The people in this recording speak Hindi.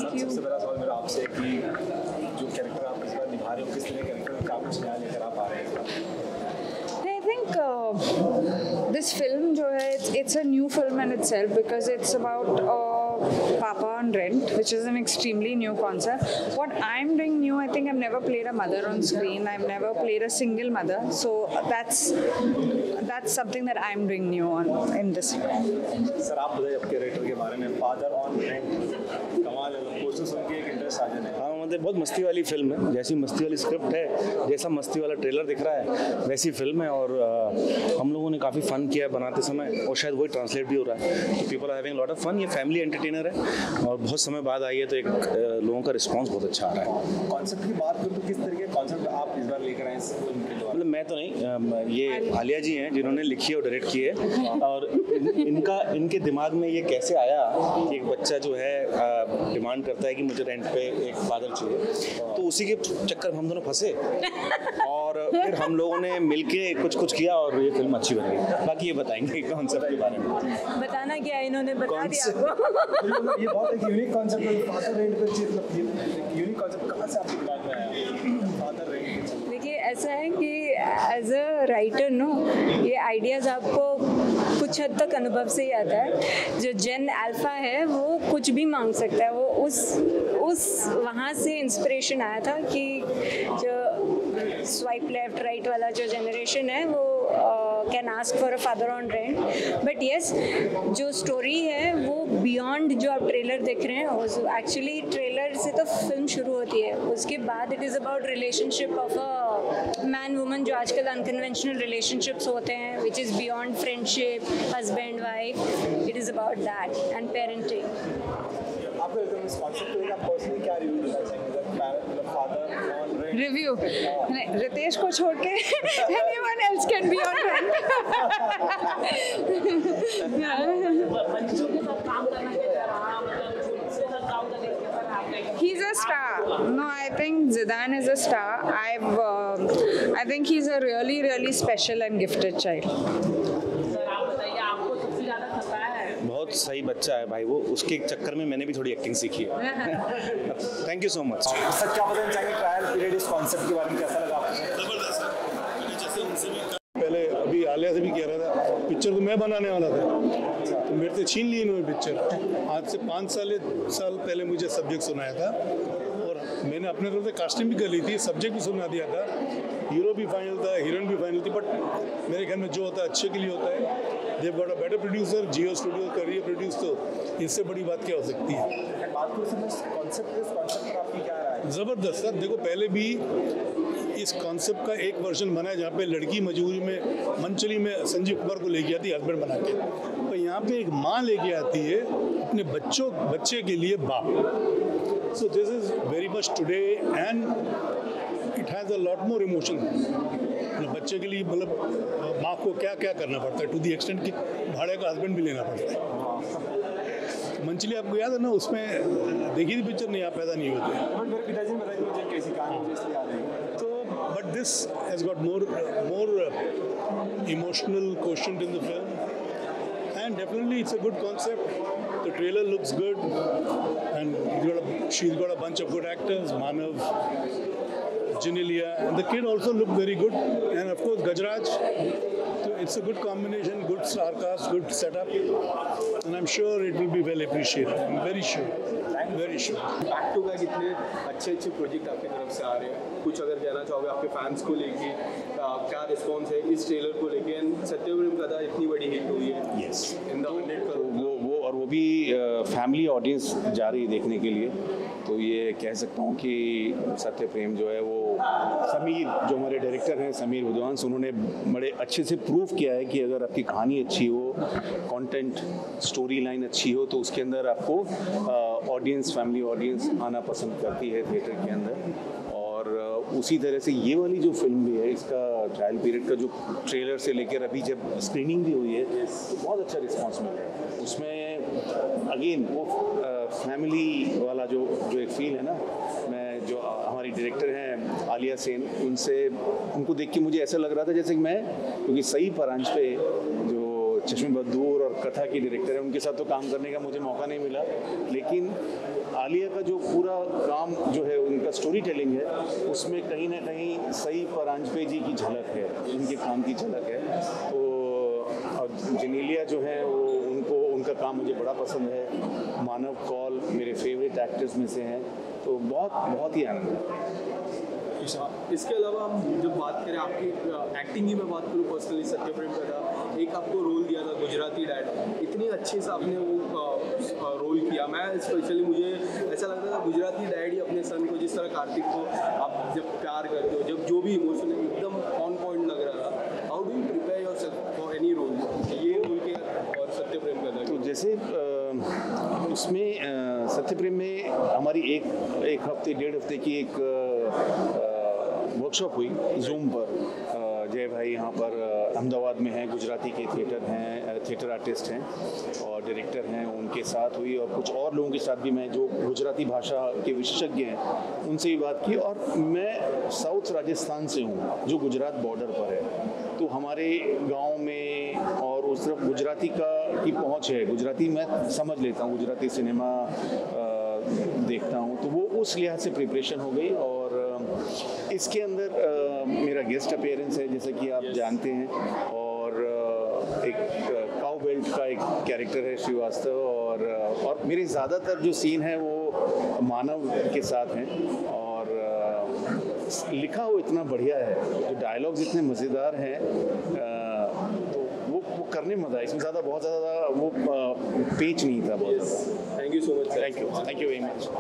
you. सबसे पहला सवाल मेरा आपसे कि जो कैरेक्टर आप इस बार निभा रहे हो, किस तरह कैरेक्टर का आप कुछ नया लेकर आ पा रहे हैं? I think this film जो है it's a new film in itself because it's about Papa on rent, which is an extremely new concept. What I'm doing new, I think I've never played a mother on screen. I've never played a single mother, so that's something that I'm doing new in this film. Sir आप बताइए आपके कैरेक्टर के बारे में, फादर ऑन रेंट, कमाल है, पोस्टर सुन के एक इंटरेस्ट आ जाने। हाँ मतलब बहुत मस्ती वाली फिल्म है, जैसी मस्ती वाली स्क्रिप्ट है, जैसा मस्ती वाला ट्रेलर दिख रहा है वैसी फिल्म है। और हम लोगों ने काफ़ी फन किया बनाते समय और शायद वही ट्रांसलेट भी हो रहा है। तो people are having lot of fun. ये फैमिली एंटरटेनर है और बहुत समय बाद आई है, तो एक लोगों का रिस्पॉन्स बहुत अच्छा आ रहा है। कॉन्सेप्ट की बात करूँ तो किस तरह के कॉन्सेप्ट आप इस बार लेकर आए इस फिल्म के द्वारा? मतलब मैं तो नहीं, ये आलिया जी हैं जिन्होंने लिखी और डायरेक्ट की है। और इनके दिमाग में ये कैसे आया कि एक बच्चा जो है डिमांड करता है कि मुझे रेंट पे एक फादर चाहिए, तो उसी के चक्कर में हम दोनों फंसे और फिर हम लोगों ने मिलके कुछ किया और ये फिल्म अच्छी बन गई। बाकी ये बताएंगे कॉन्सेप्ट के बारे में। बताना क्या, इन्होंने बता दिया आपको। ये बहुत एक यूनिक कॉन्सेप्ट है, फादर रेंट पे चीज यूनिक कॉन्सेप्ट कहाँ से आपके दिमाग में आया फादर रेंट? देखिए ऐसा है कि एज अ राइटर नो, ये आइडियाज़ आपको कुछ हद तक अनुभव से ही आता है। जो जेन अल्फा है वो कुछ भी मांग सकता है, वो उस वहाँ से इंस्पिरेशन आया था कि जो स्वाइप लेफ्ट राइट वाला जो जनरेशन है वो can ask for a father on rent. But yes, जो स्टोरी है वो बियॉन्ड जो आप ट्रेलर देख रहे हैं, एक्चुअली ट्रेलर से तो फिल्म शुरू होती है, उसके बाद it is about relationship of a man woman, जो आजकल अनकन्वेंशनल रिलेशनशिप्स होते हैं, which is beyond friendship, husband wife. It is about that and parenting. आपको इस कॉन्सेप्ट को आप पर्सनली क्या रिव्यू देना चाहेंगे? Father on rent Review. Ritesh को छोड़ के anyone else can be on rent. He's a star. No, I think Zidane is a star. I think he's a really, really special and gifted child. बहुत सही बच्चा है भाई वो, उसके चक्कर में मैंने भी थोड़ी एक्टिंग सीखी है। Thank you so much. Sir क्या बताना चाहेंगे ट्रायल पीरियड इस कॉन्सेप्ट के बारे में, कैसा लगा आपको? पहले अभी आलिया से भी कह रहा था पिक्चर को मैं बनाने वाला था, तो मेरे से छीन ली इन्होंने पिक्चर। आज से 5 साल पहले मुझे सब्जेक्ट सुनाया था और मैंने अपने तरफ से कास्टिंग भी कर ली थी, सब्जेक्ट भी सुना दिया था, हीरो भी फाइनल था, हीरोइन भी फाइनल थी। बट मेरे ख्याल में जो होता है अच्छे के लिए होता है। They've got a better producer, Jio studio कर रही है प्रोड्यूस, तो इससे बड़ी बात क्या हो सकती है। बात करूँ कॉन्सेप्ट पर आपकी क्या राय है? ज़बरदस्त सर। देखो पहले भी इस कॉन्सेप्ट का एक वर्जन बना है जहाँ पे लड़की मजबूरी में मंचली में संजीव कुमार को लेके आती है हस्बैंड बना के, तो यहाँ पे एक माँ लेके आती है अपने बच्चे के लिए बाप। So this is very much today and it has a lot more emotion. बच्चे के लिए मतलब माँ को क्या क्या करना पड़ता है, टू दी एक्सटेंट कि भाड़े का हस्बैंड भी लेना पड़ता है। मंचली आपको याद है ना, उसमें देखी थी पिक्चर? नहीं, आप पैदा नहीं होते। बट मेरे पिताजी ने बताया मुझे कैसी कहानी, मुझे इसलिए याद है। तो but this has got more emotional quotient in the film, and definitely it's a good concept. The trailer looks good, and she's got a bunch of good actors, Manav, Genelia, and the kid also looked very good, and of course Gajraj. So it's a good combination, good star cast, good setup, and I'm sure it will be well appreciated. I'm very sure. Back to back इतने अच्छे प्रोजेक्ट आपकी तरफ से आ रहे हैं, कुछ अगर कहना चाहोगे आपके फैंस को लेके, क्या रिस्पॉन्स है इस ट्रेलर को लेके? सत्यप्रेम कथा इतनी बड़ी हिट हुई है, यस, इन द 100 करोड़, वो भी फैमिली ऑडियंस जा रही है देखने के लिए। तो ये कह सकता हूँ कि सत्यप्रेम जो है वो समीर, जो हमारे डायरेक्टर हैं समीर विद्वांस, उन्होंने बड़े अच्छे से प्रूव किया है कि अगर आपकी कहानी अच्छी हो, कंटेंट स्टोरी लाइन अच्छी हो, तो उसके अंदर आपको ऑडियंस, फैमिली ऑडियंस आना पसंद करती है थिएटर के अंदर। और उसी तरह से ये वाली जो फिल्म भी है, इसका ट्रायल पीरियड का जो ट्रेलर से लेकर अभी जब स्क्रीनिंग भी हुई है तो बहुत अच्छा रिस्पॉन्स मिला है। उसमें अगेन वो फैमिली वाला जो एक फील है ना, मैं जो हमारी डायरेक्टर हैं आलिया सेन, उनको देख के मुझे ऐसा लग रहा था जैसे कि मैं, क्योंकि सही परांच पे जो चश्मे बदूर और कथा की डायरेक्टर है उनके साथ तो काम करने का मुझे मौका नहीं मिला, लेकिन आलिया का जो पूरा काम जो है उनका स्टोरी टेलिंग है, उसमें कहीं ना कहीं सई परांजपे जी की झलक है, उनके काम की झलक है। तो और जेनेलिया जो है वो उनका काम मुझे बड़ा पसंद है। मानव कौल मेरे फेवरेट एक्टर्स में से हैं, तो बहुत ही आनंद है। इसके अलावा हम जब बात करें आपकी एक्टिंग की मैं बात करूँ पर्सनली, सत्यप्रेम का था एक आपको रोल दिया था गुजराती डैड, इतने अच्छे से आपने वो रोल किया। मैं स्पेशली मुझे ऐसा लगता था गुजराती डैड ही अपने सन को, जिस तरह कार्तिक को आप जब प्यार करते हो, जब जो भी इमोशन है एकदम ऑन पॉइंट लग रहा था। How do you prepare yourself for any role, ये रोल के और सत्यप्रेम का था? तो जैसे उसमें सत्यप्रेम में हमारी एक हफ्ते 1.5 हफ्ते की एक वर्कशॉप हुई जूम पर। जय भाई यहाँ पर अहमदाबाद में हैं, गुजराती के थिएटर आर्टिस्ट हैं और डायरेक्टर हैं, उनके साथ हुई और कुछ और लोगों के साथ भी मैं जो गुजराती भाषा के विशेषज्ञ हैं उनसे भी बात की। और मैं साउथ राजस्थान से हूँ जो गुजरात बॉर्डर पर है, तो हमारे गांव में और उस तरफ गुजराती की पहुँच है, गुजराती मैं समझ लेता हूँ, गुजराती सिनेमा देखता हूँ, तो वो उस लिहाज से प्रिपरेशन हो गई। और इसके अंदर मेरा गेस्ट अपीयरेंस है जैसे कि आप जानते हैं, और एक काउ बेल्ट का एक कैरेक्टर है श्रीवास्तव, और मेरे ज़्यादातर जो सीन है वो मानव के साथ हैं। और लिखा वो इतना बढ़िया है, जो डायलॉग्स इतने मज़ेदार हैं, तो वो करने मज़ा है। इसमें बहुत ज़्यादा वो पेच नहीं था बहुत ज़्यादा। Thank you so much. Thank you very much.